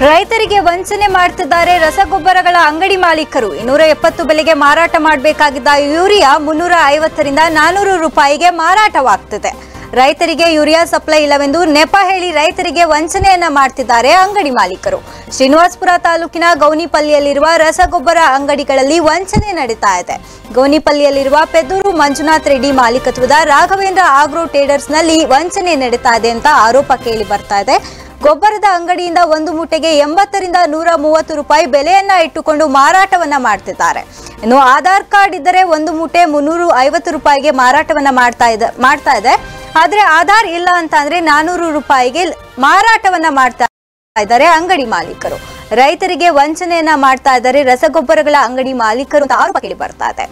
ರೈತರಿಗೆ ವಂಚನೆ ಮಾಡುತ್ತಿದ್ದಾರೆ ರಸಗೊಬ್ಬರಗಳ ಅಂಗಡಿ ಮಾಲೀಕರು 270 ಬೆಲೆಗೆ ಮಾರಾಟ ಮಾಡಬೇಕಾಗಿದ್ದ ಯೂರಿಯಾ 350 ರಿಂದ 400 ರೂಪಾಯಿಗೆ ಮಾರಾಟವಾಗುತ್ತಿದೆ। ರೈತರಿಗೆ ಯೂರಿಯಾ ಸಪ್ಲೈ ಇಲ್ಲವೆಂದು ನೆಪ ಹೇಳಿ ರೈತರಿಗೆ ವಂಚನೆಯನ್ನ ಮಾಡುತ್ತಿದ್ದಾರೆ ಅಂಗಡಿ ಮಾಲೀಕರು। ಶ್ರೀನಿವಾಸಪುರ ತಾಲೂಕಿನ ಗೌನಿಪಲ್ಲಿಯಲ್ಲಿರುವ ರಸಗೊಬ್ಬರ ಅಂಗಡಿಗಳಲ್ಲಿ ವಂಚನೆ ನಡೀತಾ ಇದೆ। ಗೌನಿಪಲ್ಲಿಯಲ್ಲಿರುವ ಪೆದ್ದೂರು ಮಂಜುನಾಥ್ ರೆಡ್ಡಿ ಮಾಲೀಕತ್ವದ ರಾಘವೇಂದ್ರ ಆಗ್ರೋ ಟ್ರೇಡರ್ಸ್ನಲ್ಲಿ ವಂಚನೆ ನಡೀತಾ ಇದೆ ಅಂತ ಆರೋಪ ಕೇಳಿ ಬರ್ತಾ ಇದೆ। ಗೊಬ್ಬರದ ಅಂಗಡಿಯಿಂದ ಒಂದು ಮೂಟೆಗೆ 80 ರಿಂದ 130 ರೂಪಾಯಿ ಬೆಲೆಯನ್ನ ಇಟ್ಟುಕೊಂಡು ಮಾರಾಟವನ್ನ ಮಾಡ್ತಿದ್ದಾರೆ। ಇನ್ನು ಆಧಾರ್ ಕಾರ್ಡ್ ಇದ್ದರೆ ಒಂದು ಮೂಟೆ 350 ರೂಪಾಯಿಗೆ ಮಾರಾಟವನ್ನ ಮಾಡ್ತಾ ಇದೆ। ಆದ್ರೆ ಆಧಾರ್ ಇಲ್ಲ ಅಂತ ಅಂದ್ರೆ 400 ರೂಪಾಯಿಗೆ ಮಾರಾಟವನ್ನ ಮಾಡ್ತಾ ಇದ್ದಾರೆ ಅಂಗಡಿ ಮಾಲೀಕರು। ರೈತರಿಗೆ ವಂಚನೆಯನ್ನ ಮಾಡ್ತಾ ಇದ್ದಾರೆ ರಸಗೊಬ್ಬರಗಳ ಅಂಗಡಿ ಮಾಲೀಕರು ಅಂತ ಆರೋಪ ಕೇಳಿ ಬರ್ತಾ ಇದೆ।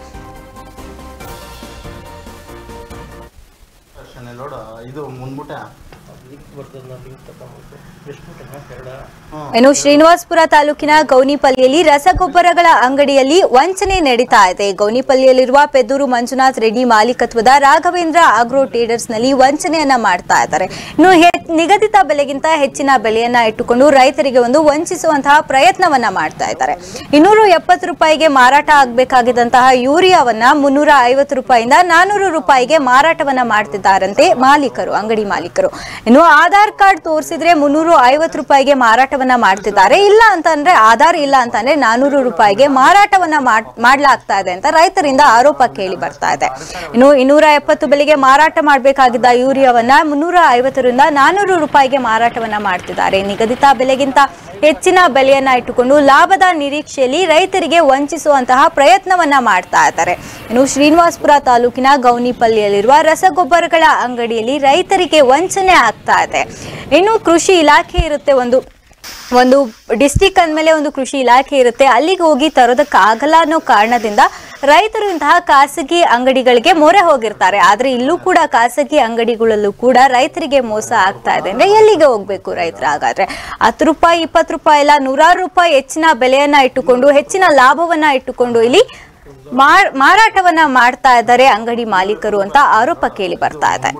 ಇನ್ನು ಶ್ರೀನಿವಾಸಪುರ ತಾಲೂಕಿನ ಗೌನಿಪಲ್ಲಿಯಲ್ಲಿ ರಸಗೊಬ್ಬರಗಳ ಅಂಗಡಿಯಲ್ಲಿ ವಂಚನೆ ನಡೀತಾ ಇದೆ। ಗೌನಿಪಲ್ಲಿಯಲ್ಲಿರುವ ಪೆದ್ದೂರು ಮಂಜುನಾಥ್ ರೆಡ್ಡಿ ಮಾಲೀಕತ್ವದ ರಾಘವೇಂದ್ರ ಆಗ್ರೋ ಟ್ರೇಡರ್ಸ್ನಲ್ಲಿ ವಂಚನೆಯನ್ನ ಮಾಡ್ತಾ ಇದ್ದಾರೆ। ಇನ್ನು ನಿಗದಿತ ಬೆಲೆಗಿಂತ ಹೆಚ್ಚಿನ ಬೆಲೆಯನ್ನ ಇಟ್ಟುಕೊಂಡು ರೈತರಿಗೆ ಒಂದು ವಂಚಿಸುವಂತಹ ಪ್ರಯತ್ನವನ್ನ ಮಾಡ್ತಾ ಇದ್ದಾರೆ। 270 ರೂಪಾಯಿಗೆ ಮಾರಾಟ ಆಗಬೇಕಾಗಿದ್ದಂತಹ ಯೂರಿಯಾವನ್ನ 350 ರೂಪಾಯಿಯಿಂದ 400 ರೂಪಾಯಿಗೆ ಮಾರಾಟವನ್ನ ಮಾಡ್ತಿದ್ದಾರಂತೆ ಮಾಲೀಕರು, ಅಂಗಡಿ ಮಾಲೀಕರು। ಇನ್ನು ಆಧಾರ್ ಕಾರ್ಡ್ ತೋರಿಸಿದ್ರೆ 350 ರೂಪಾಯಿಗೆ ಮಾರಾಟವನ್ನ ಮಾಡ್ತಿದ್ದಾರೆ, ಇಲ್ಲ ಅಂತಂದ್ರೆ ಆಧಾರ್ ಇಲ್ಲ ಅಂತಂದ್ರೆ 400 ರೂಪಾಯಿಗೆ ಮಾರಾಟವನ್ನ ಮಾಡಲಾಗ್ತಾ ಇದೆ ಅಂತ ರೈತರಿಂದ ಆರೋಪ ಕೇಳಿ ಬರ್ತಾ ಇದೆ। ಇನ್ನು 270 ಬೆಲೆಗೆ ಮಾರಾಟ ಮಾಡಬೇಕಾಗಿದ್ದ ಯೂರಿಯಾವನ್ನ 350 ರಿಂದ 400 ರೂಪಾಯಿಗೆ ಮಾರಾಟವನ್ನ ಮಾಡ್ತಿದ್ದಾರೆ। ನಿಗದಿತ ಬೆಲೆಗಿಂತ ಹೆಚ್ಚಿನ ಬೆಲೆಯನ್ನ ಇಟ್ಟುಕೊಂಡು ಲಾಭದ ನಿರೀಕ್ಷೆಯಲ್ಲಿ ರೈತರಿಗೆ ವಂಚಿಸುವಂತಹ ಪ್ರಯತ್ನವನ್ನ ಮಾಡ್ತಾ ಇದ್ದಾರೆ। ಇನ್ನು ಶ್ರೀನಿವಾಸಪುರ ತಾಲೂಕಿನ ಗೌನಿಪಲ್ಲಿಯಲ್ಲಿರುವ ರಸಗೊಬ್ಬರಗಳ ಅಂಗಡಿಯಲ್ಲಿ ರೈತರಿಗೆ ವಂಚನೆ ಆಗ್ತಾ ಇದೆ। ಇನ್ನು ಕೃಷಿ ಇಲಾಖೆ ಇರುತ್ತೆ, ಒಂದು ಡಿಸ್ಟಿಕ್ ಅಂದಮೇಲೆ ಒಂದು ಕೃಷಿ ಇಲಾಖೆ ಇರುತ್ತೆ, ಅಲ್ಲಿಗೆ ಹೋಗಿ ತರೋದಕ್ಕಾಗಲ್ಲ ಅನ್ನೋ ಕಾರಣದಿಂದ ರೈತರು ಇಂತಹ ಖಾಸಗಿ ಅಂಗಡಿಗಳಿಗೆ ಮೊರೆ ಹೋಗಿರ್ತಾರೆ। ಆದ್ರೆ ಇಲ್ಲೂ ಕೂಡ ಖಾಸಗಿ ಅಂಗಡಿಗಳಲ್ಲೂ ಕೂಡ ರೈತರಿಗೆ ಮೋಸ ಆಗ್ತಾ ಇದೆ ಅಂದ್ರೆ ಎಲ್ಲಿಗೆ ಹೋಗ್ಬೇಕು ರೈತರು? ಹಾಗಾದ್ರೆ 10 ರೂಪಾಯಿ 20 ರೂಪಾಯಿ ಇಲ್ಲ 100 ರೂಪಾಯಿ ಹೆಚ್ಚಿನ ಬೆಲೆಯನ್ನ ಇಟ್ಟುಕೊಂಡು ಹೆಚ್ಚಿನ ಲಾಭವನ್ನ ಇಟ್ಟುಕೊಂಡು ಇಲ್ಲಿ ಮಾರಾಟವನ್ನ ಮಾಡ್ತಾ ಇದ್ದಾರೆ ಅಂಗಡಿ ಮಾಲೀಕರು ಅಂತ ಆರೋಪ ಕೇಳಿ ಬರ್ತಾ ಇದೆ।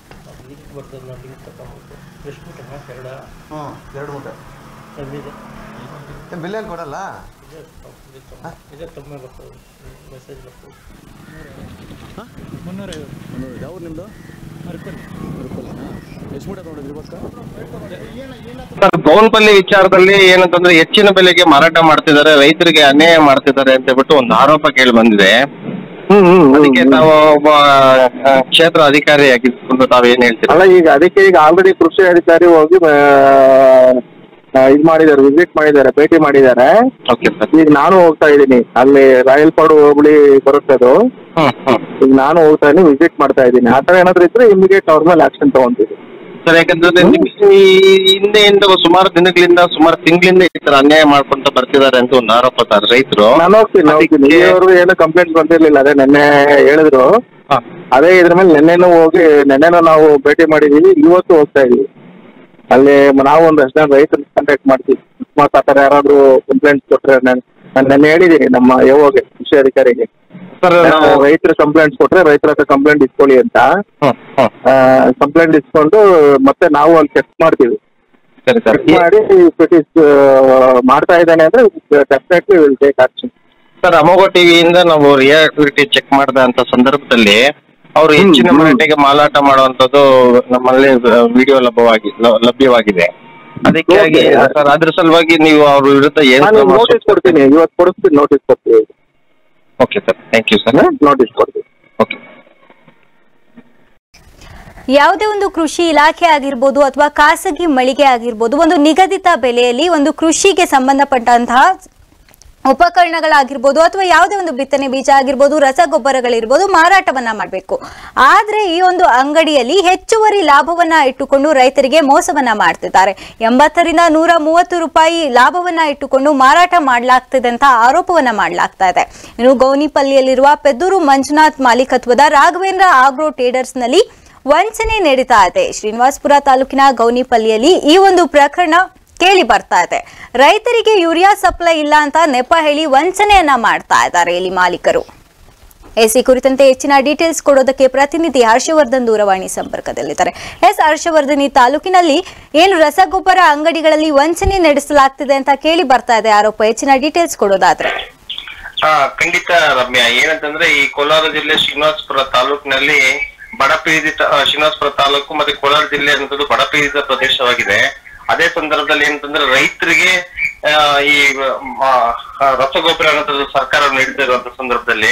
ಬಿಲ್ಲಲ್ಲಿ ಕೊಡಲ್ಲ ಯಾವ ನಿಮ್ದು ಗೌನ್ಪಲ್ಲಿ ವಿಚಾರದಲ್ಲಿ ಏನಂತಂದ್ರೆ ಹೆಚ್ಚಿನ ಬೆಲೆಗೆ ಮಾರಾಟ ಮಾಡ್ತಿದ್ದಾರೆ, ರೈತರಿಗೆ ಅನ್ಯಾಯ ಮಾಡ್ತಿದ್ದಾರೆ ಅಂತ ಹೇಳ್ಬಿಟ್ಟು ಒಂದು ಆರೋಪ ಕೇಳಿ ಬಂದಿದೆ। ಅದಕ್ಕೆ ತಾವು ಒಬ್ಬ ಕ್ಷೇತ್ರ ಅಧಿಕಾರಿ ಆಗಿದ್ಕೊಂಡು ತಾವೇನ್ ಹೇಳ್ತೀರಾ? ಅಲ್ಲ, ಅದಕ್ಕೆ ಈಗ ಆಲ್ರೆಡಿ ಕೃಷಿ ಅಧಿಕಾರಿ ಹೋಗಿ ಇದು ಮಾಡಿದ್ದಾರೆ, ವಿಸಿಟ್ ಮಾಡಿದ್ದಾರೆ, ಭೇಟಿ ಮಾಡಿದ್ದಾರೆ। ಈಗ ನಾನು ಹೋಗ್ತಾ ಇದ್ದೀನಿ, ಅಲ್ಲಿ ರಾಯಲ್ಪಾಡು ಹೋಬಳಿ ಬರುತ್ತೆ ಅದು, ಈಗ ನಾನು ಹೋಗ್ತಾ ಇದ್ದೀನಿ, ವಿಸಿಟ್ ಮಾಡ್ತಾ ಇದ್ದೀನಿ। ಆ ತರ ಏನಾದ್ರು ಇದ್ರೆ ಇಮಿಡಿಯೇಟ್ ಅವ್ರ ಮೇಲೆ ಆಕ್ಷನ್ ತಗೊಂತೀವಿ ಸರ್। ಯಾಕಂದ್ರೆ ಹಿಂದೆಯಿಂದ ಸುಮಾರು ದಿನಗಳಿಂದ ಸುಮಾರು ತಿಂಗಳಿಂದ ಈ ತರ ಅನ್ಯಾಯ ಮಾಡ್ಕೊಂತ ಬರ್ತಿದ್ದಾರೆ ಅಂತ ಒಂದು ಆರೋಪ ಸರ್ ರೈತರು। ನಾನು ಹೋಗ್ತೀನಿ, ಇವರು ಏನು ಕಂಪ್ಲೇಂಟ್ ಬಂದಿರ್ಲಿಲ್ಲ, ಅದೇ ನೆನ್ನೆ ಹೇಳಿದ್ರು, ಅದೇ ಇದ್ರ ಮೇಲೆ ನೆನ್ನೆನೂ ನಾವು ಭೇಟಿ ಮಾಡಿದೀವಿ, ಇವತ್ತು ಹೋಗ್ತಾ ಇದೀವಿ ಅಲ್ಲಿ। ನಾವು ಒಂದಷ್ಟು ಜನ ರೈತರು ಕಾಂಟ್ಯಾಕ್ಟ್ ಮಾಡ್ತೀವಿ, ಆ ತರ ಯಾರಾದ್ರೂ ಕಂಪ್ಲೇಂಟ್ಸ್ ಕೊಟ್ರೆ ನಾನು ನೆನ್ನೆ ಹೇಳಿದೀನಿ ನಮ್ಮ ಯೋಗೆ ಕೃಷಿ ಅಧಿಕಾರಿಗೆ, ರೈತರ ಕಂಪ್ಲೇಂಟ್ಸ್ ಕೊಟ್ರೆ ರೈತರ ಹತ್ರ ಕಂಪ್ಲೇಂಟ್ ಇಸ್ಕೊಳ್ಳಿ ಅಂತ। ಕಂಪ್ಲೇಂಟ್ ಇಸ್ಕೊಂಡು ಮತ್ತೆ ನಾವು ಅಲ್ಲಿ ಚೆಕ್ ಮಾಡ್ತೀವಿ, ಚೆಕ್ ಮಾಡಿ ಮಾಡ್ತಾ ಇದ್ದಾನೆ ಅಂದ್ರೆ definitely will take action sir. Amogha ಟಿವಿಯಿಂದ ನಾವು ರಿಯಾಕ್ಟಿವಿಟಿ ಚೆಕ್ ಮಾಡಿದ ಅಂತ ಸಂದರ್ಭದಲ್ಲಿ ಅವರು ಹೆಚ್ಚಿನ ಮಾರಾಟಕ್ಕೆ ಮಾರಾಟ ಮಾಡುವಂತದ್ದು ನಮ್ಮಲ್ಲಿ ವಿಡಿಯೋ ಲಭ್ಯವಾಗಿದೆ। ಅದಕ್ಕಾಗಿ ಸರ್ ಅದ್ರ ಸಲುವಾಗಿ ನೀವು ಅವ್ರ ವಿರುದ್ಧ ಏನು ನೋಟಿಸ್ ಕೊಡ್ತೀನಿ, ಇವತ್ತು ಕೊಡಿಸ್ತೀನಿ, ನೋಟಿಸ್ ಕೊಡ್ತೀವಿ। Okay sir, thank you sir, notice ಕೊಡ್ತೀವಿ। ಓಕೆ। ಯಾವುದೇ ಒಂದು ಕೃಷಿ ಇಲಾಖೆ ಆಗಿರ್ಬೋದು ಅಥವಾ ಖಾಸಗಿ ಮಳಿಗೆ ಆಗಿರ್ಬೋದು, ಒಂದು ನಿಗದಿತ ಬೆಲೆಯಲ್ಲಿ ಒಂದು ಕೃಷಿಗೆ ಸಂಬಂಧಪಟ್ಟಂತಹ ಉಪಕರಣಗಳಾಗಿರ್ಬೋದು ಅಥವಾ ಯಾವುದೇ ಒಂದು ಬಿತ್ತನೆ ಬೀಜ ಆಗಿರ್ಬೋದು, ರಸಗೊಬ್ಬರಗಳಿರ್ಬೋದು ಮಾರಾಟವನ್ನ ಮಾಡಬೇಕು। ಆದ್ರೆ ಈ ಒಂದು ಅಂಗಡಿಯಲ್ಲಿ ಹೆಚ್ಚುವರಿ ಲಾಭವನ್ನ ಇಟ್ಟುಕೊಂಡು ರೈತರಿಗೆ ಮೋಸವನ್ನ ಮಾಡ್ತಿದ್ದಾರೆ। 80 ರಿಂದ 130 ರೂಪಾಯಿ ಲಾಭವನ್ನ ಇಟ್ಟುಕೊಂಡು ಮಾರಾಟ ಮಾಡಲಾಗ್ತಿದೆ ಅಂತ ಆರೋಪವನ್ನ ಮಾಡಲಾಗ್ತಾ ಇದೆ। ಇನ್ನು ಗೌನಿಪಲ್ಲಿಯಲ್ಲಿರುವ ಪೆದ್ದೂರು ಮಂಜುನಾಥ್ ಮಾಲೀಕತ್ವದ ರಾಘವೇಂದ್ರ ಆಗ್ರೋ ಟ್ರೇಡರ್ಸ್ನಲ್ಲಿ ವಂಚನೆ ನಡೀತಾ ಇದೆ। ಶ್ರೀನಿವಾಸಪುರ ತಾಲೂಕಿನ ಗೌನಿಪಲ್ಲಿಯಲ್ಲಿ ಈ ಒಂದು ಪ್ರಕರಣ ಕೇಳಿ ಬರ್ತಾ ಇದೆ। ರೈತರಿಗೆ ಯೂರಿಯಾ ಸಪ್ಲೈ ಇಲ್ಲ ಅಂತ ನೆಪ ಹೇಳಿ ವಂಚನೆಯನ್ನ ಮಾಡ್ತಾ ಇದ್ದಾರೆ ಇಲ್ಲಿ ಮಾಲೀಕರು। ಈ ಕುರಿತಂತೆ ಹೆಚ್ಚಿನ ಡೀಟೇಲ್ಸ್ ಕೊಡೋದಕ್ಕೆ ಪ್ರತಿನಿಧಿ ಹರ್ಷವರ್ಧನ್ ದೂರವಾಣಿ ಸಂಪರ್ಕದಲ್ಲಿದ್ದಾರೆ. ಹರ್ಷವರ್ಧನ್, ಈ ತಾಲೂಕಿನಲ್ಲಿ ಏನು ರಸಗೊಬ್ಬರ ಅಂಗಡಿಗಳಲ್ಲಿ ವಂಚನೆ ನಡೆಸಲಾಗ್ತಿದೆ ಅಂತ ಕೇಳಿ ಬರ್ತಾ ಇದೆ ಆರೋಪ, ಹೆಚ್ಚಿನ ಡೀಟೇಲ್ಸ್ ಕೊಡೋದಾದ್ರೆ? ಖಂಡಿತ ರಮ್ಯಾ, ಏನಂತಂದ್ರೆ ಈ ಕೋಲಾರ ಜಿಲ್ಲೆ ಶ್ರೀನಿವಾಸಪುರ ತಾಲೂಕಿನಲ್ಲಿ ಬಡಪೀಡಿತ ಶ್ರೀನಿವಾಸಪುರ ತಾಲೂಕು ಮತ್ತೆ ಕೋಲಾರ ಜಿಲ್ಲೆ ಅನ್ನೋದು ಬಡಪೀಡಿತ ಪ್ರದೇಶವಾಗಿದೆ. ಅದೇ ಸಂದರ್ಭದಲ್ಲಿ ಏನಂತಂದ್ರೆ ರೈತರಿಗೆ ಈ ರಸಗೊಬ್ಬರ ಅನ್ನೋದು ಸರ್ಕಾರ ನೀಡ್ತಿರುವಂತ ಸಂದರ್ಭದಲ್ಲಿ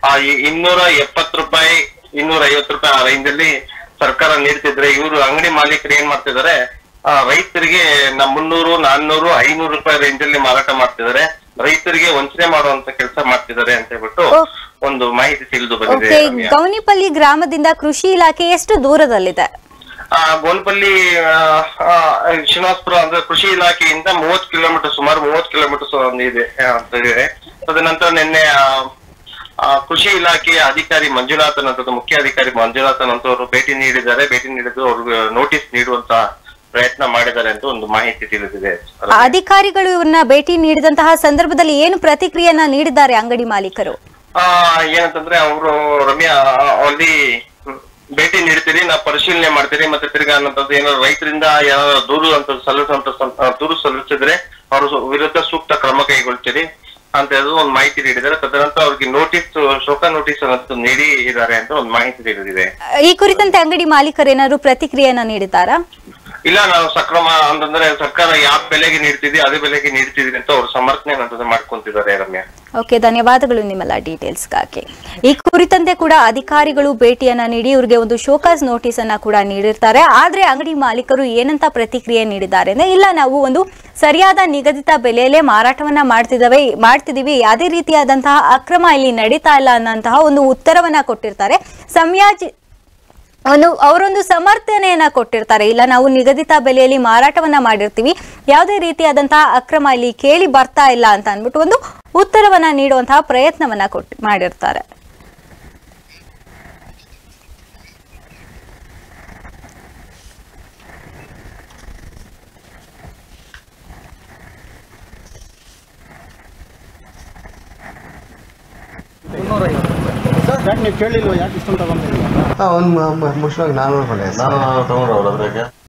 270 ರೂಪಾಯಿ 250 ರೂಪಾಯಿ ಆ ರೇಂಜಲ್ಲಿ ಸರ್ಕಾರ ನೀಡ್ತಿದ್ರೆ, ಇವರು ಅಂಗಡಿ ಮಾಲೀಕರು ಏನ್ ಮಾಡ್ತಿದ್ದಾರೆ, ರೈತರಿಗೆ 300, 400, 500 ರೂಪಾಯಿ ರೇಂಜ್ ಅಲ್ಲಿ ಮಾರಾಟ ಮಾಡ್ತಿದ್ದಾರೆ. ರೈತರಿಗೆ ವಂಚನೆ ಮಾಡುವಂತ ಕೆಲಸ ಮಾಡ್ತಿದ್ದಾರೆ ಅಂತ ಹೇಳ್ಬಿಟ್ಟು ಒಂದು ಮಾಹಿತಿ ತಿಳಿದು ಬಂದಿದೆ. ಗೌನಿಪಲ್ಲಿ ಗ್ರಾಮದಿಂದ ಕೃಷಿ ಇಲಾಖೆ ಎಷ್ಟು ದೂರದಲ್ಲಿದೆ? ಗೋಲ್ಪಲ್ಲಿ ಶ್ರೀನಿವಾಸಪುರ ಅಂದ್ರೆ ಕೃಷಿ ಇಲಾಖೆಯಿಂದ 30 ಕಿಲೋಮೀಟರ್, ಸುಮಾರು 30 ಕಿಲೋಮೀಟರ್ ಇದೆ ಅಂತ ಇದೆ. ತದನಂತರ ನಿನ್ನೆ ಕೃಷಿ ಇಲಾಖೆಯ ಅಧಿಕಾರಿ ಮಂಜುನಾಥನ್ ಅಂತ, ಮುಖ್ಯ ಅಧಿಕಾರಿ ಮಂಜುನಾಥನ್ ಅಂತ ಅವರು ಭೇಟಿ ನೀಡಿದ್ದಾರೆ. ಭೇಟಿ ನೀಡಿದ್ದು ಅವ್ರಿಗೆ ನೋಟಿಸ್ ನೀಡುವಂತ ಪ್ರಯತ್ನ ಮಾಡಿದ್ದಾರೆ ಅಂತ ಒಂದು ಮಾಹಿತಿ ತಿಳಿದಿದೆ. ಅಧಿಕಾರಿಗಳು ಇವ್ರನ್ನ ಭೇಟಿ ನೀಡಿದಂತಹ ಸಂದರ್ಭದಲ್ಲಿ ಏನು ಪ್ರತಿಕ್ರಿಯೆಯನ್ನ ನೀಡಿದ್ದಾರೆ ಅಂಗಡಿ ಮಾಲೀಕರು? ಏನಂತಂದ್ರೆ ಅವರು, ರಮ್ಯಾ, ಅಲ್ಲಿ ಭೇಟಿ ನೀಡ್ತೀರಿ, ನಾವು ಪರಿಶೀಲನೆ ಮಾಡ್ತೀರಿ, ಮತ್ತೆ ತಿರ್ಗಾ ಅನ್ನೋದು ಏನಾದ್ರು ರೈತರಿಂದ ಏನಾದ್ರು ದೂರು ಸಲ್ಲಿಸಿದ್ರೆ ಅವ್ರ ವಿರುದ್ಧ ಸೂಕ್ತ ಕ್ರಮ ಕೈಗೊಳ್ತೀರಿ ಅಂತ ಹೇಳಿ ಒಂದು ಮಾಹಿತಿ ನೀಡಿದ್ದಾರೆ. ತದನಂತರ ಅವ್ರಿಗೆ ಶೋಕ ನೋಟಿಸ್ ಅನ್ನೋದು ನೀಡಿ ಇದ್ದಾರೆ ಅಂತ ಒಂದು ಮಾಹಿತಿ ತಿಳಿದಿದೆ. ಈ ಕುರಿತಂತೆ ಅಂಗಡಿ ಮಾಲೀಕರು ಏನಾದ್ರು ಪ್ರತಿಕ್ರಿಯೆಯನ್ನ ನೀಡಿದ್ದಾರಾ? ಇಲ್ಲ, ನಾವು ಸಕ್ರಮ ಅಂತಂದ್ರೆ ಸರ್ಕಾರ ಯಾವ ಬೆಲೆಗೆ ನೀಡ್ತಿದ್ವಿ ಅದೇ ಬೆಲೆಗೆ ನೀಡ್ತಿದ್ವಿ ಅಂತ ಅವ್ರು ಸಮರ್ಥನೆ ಅನ್ನೋದನ್ನ ಮಾಡ್ಕೊಂತಿದ್ದಾರೆ. ರಮ್ಯಾ, ಓಕೆ, ಧನ್ಯವಾದಗಳು ನಿಮ್ಮೆಲ್ಲ ಡೀಟೇಲ್ಸ್ಗಾಗಿ. ಈ ಕುರಿತಂತೆ ಕೂಡ ಅಧಿಕಾರಿಗಳು ಭೇಟಿಯನ್ನ ನೀಡಿ ಇವ್ರಿಗೆ ಒಂದು ಶೋಕಾಸ್ ನೋಟಿಸ್ ಅನ್ನ ಕೂಡ ನೀಡಿರ್ತಾರೆ. ಆದ್ರೆ ಅಂಗಡಿ ಮಾಲೀಕರು ಏನಂತ ಪ್ರತಿಕ್ರಿಯೆ ನೀಡಿದ್ದಾರೆ ಅಂದ್ರೆ, ಇಲ್ಲ, ನಾವು ಒಂದು ಸರಿಯಾದ ನಿಗದಿತ ಬೆಲೆಯಲ್ಲೇ ಮಾರಾಟವನ್ನ ಮಾಡ್ತಿದೀವಿ, ಯಾವುದೇ ರೀತಿಯಾದಂತಹ ಅಕ್ರಮ ಇಲ್ಲಿ ನಡೀತಾ ಇಲ್ಲ ಅನ್ನೋಂತಹ ಒಂದು ಉತ್ತರವನ್ನ ಕೊಟ್ಟಿರ್ತಾರೆ. ಅವರೊಂದು ಸಮರ್ಥನೆಯನ್ನ ಕೊಟ್ಟಿರ್ತಾರೆ. ಇಲ್ಲ, ನಾವು ನಿಗದಿತ ಬೆಲೆಯಲ್ಲಿ ಮಾರಾಟವನ್ನ ಮಾಡಿರ್ತೀವಿ, ಯಾವುದೇ ರೀತಿಯಾದಂತಹ ಅಕ್ರಮ ಇಲ್ಲಿ ಕೇಳಿ ಬರ್ತಾ ಇಲ್ಲ ಅಂತ ಅಂದ್ಬಿಟ್ಟು ಒಂದು ಉತ್ತರವನ್ನ ನೀಡುವಂತಹ ಪ್ರಯತ್ನವನ್ನ ಮಾಡಿರ್ತಾರೆ. ನೀವು ಕೇಳಿಲ್ವ ಯಾಕೆ ಇಷ್ಟೊಂದು ತಗೊಂಡಿಲ್ಲ? ಒಂದು ಮುಖ್ಯವಾಗಿ 400 ರೂಪಾಯಿ ನಾನು ತಗೊಂಡ್ರವ್ರ ಅದ್ರಾಗೆ